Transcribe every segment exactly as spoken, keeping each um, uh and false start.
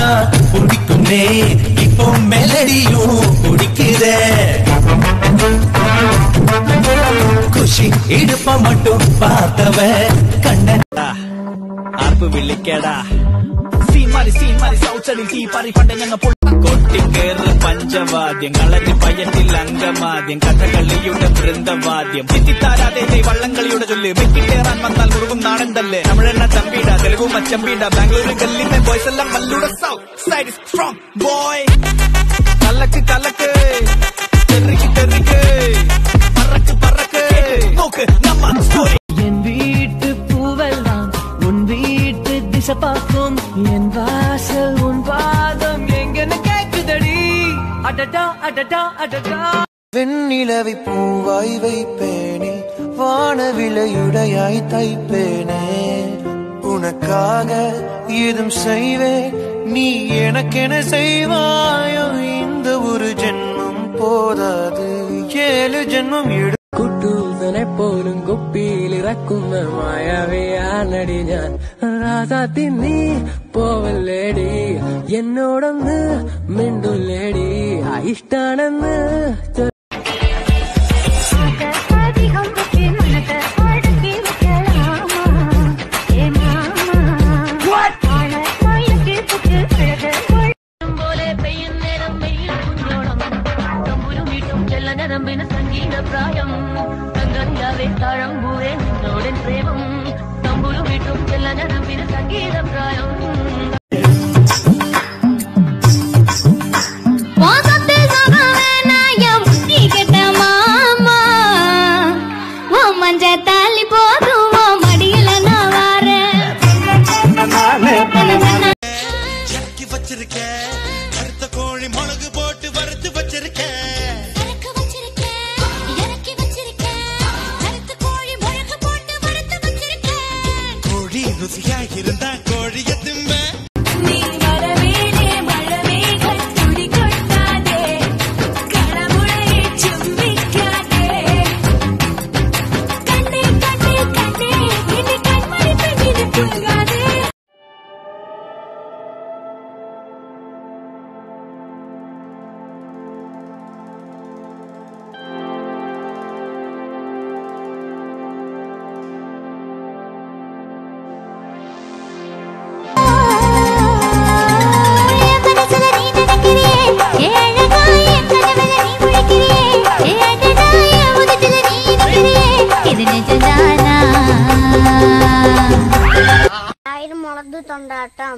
பிடிக்குமே இப்போ மெலடியும் பிடிக்குதே குஷி இடுப்ப மட்டும் பார்த்தவ கண்ணா ஆப்பு விழிக்கடா சீன் மாறி சீன் மாறி சவுச்சடி தீ பாரி பண்ட ഞങ്ങ കൊട്ടിക്കേറ് പഞ്ചവാദ്യം കളരി പയറ്റിൽ അംഗമാദ്യം കഥകളിയുടെ വൃന്ദവാദ്യം ചിത്തിത്താരാതെ വള്ളംകളിയുടെ ചൊല്ല് വെക്കിട്ടേറാൻ വന്നാൽ മുറുകും നാടൻ തല്ലേ തമിഴെണ്ണ തമ്പീട തെലുഗു മച്ചമ്പീട ബാംഗ്ലൂരിൽ ഗല്ലിന്റെ ബോയ്സ് എല്ലാം മല്ലൂടെ south side is strong boy കലക്ക് കലക്ക് തെറിക്ക് തെറിക്ക് പറക്ക് പറക്ക് നോക്ക് നമ്മ സ്റ്റോറി എൻ വീട്ട് പൂവെല്ലാം ഉൻ വീട്ട് ദിശ പാക്കും എൻ വാസൽ ഉൻ പാദം എങ്ങനെ കേക്കുതടി അടടാ അടടാ അടടാ വെണ്ണിലവി പൂവായി வைப்பேனே வானவிலையுடையாய் தைப்பேனே உனக்காக ஏதும் செய்வேன் நீ எனக்கென செய்வாயோ இந்த ஒரு ஜென்மம் போதாது ஏழு ஜென்மம் எடு കുട്ടൂസനെ പോലും കുപ്പിയിലിറക്കുന്ന മായാവിയാണടി ഞാൻ രാസാത്തി നീ പോവല്ലേടി എന്നോടൊന്ന് മിണ്ടുല്ലേടി ഇഷ്ടാണെന്ന് സംഗീത പ്രായം തങ്കറിയാവേ താഴമ്പൂവേ നിന്നോടൻ പ്രേമം തമ്പുരു വീട്ടും ചെല്ലനരമ്പിന് സംഗീത പ്രായം മഞ്ചത്താലി പോതുമോ മടിയില നാവാറ് வச்சிருக்கேன் அடுத்த கோழி மிளகு போட்டு வறுத்து வச்சிருக்கேன் ருசியா இருந்தா கோழிய திம்ப நீ வரவேலே மழமேகள் துடி கொட்டாதே கடவுளை சும்பிக்காதே கண்ணே கண்ணே கண்ணே இனி கண்மணி பெண்ணிது புல்காதே മുളക് തൊണ്ടാട്ടം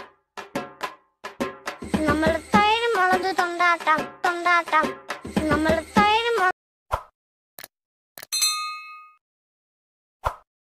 നമ്മൾ തൈര് മുളക് തൊണ്ടാട്ടം തൊണ്ടാട്ടം നമ്മൾ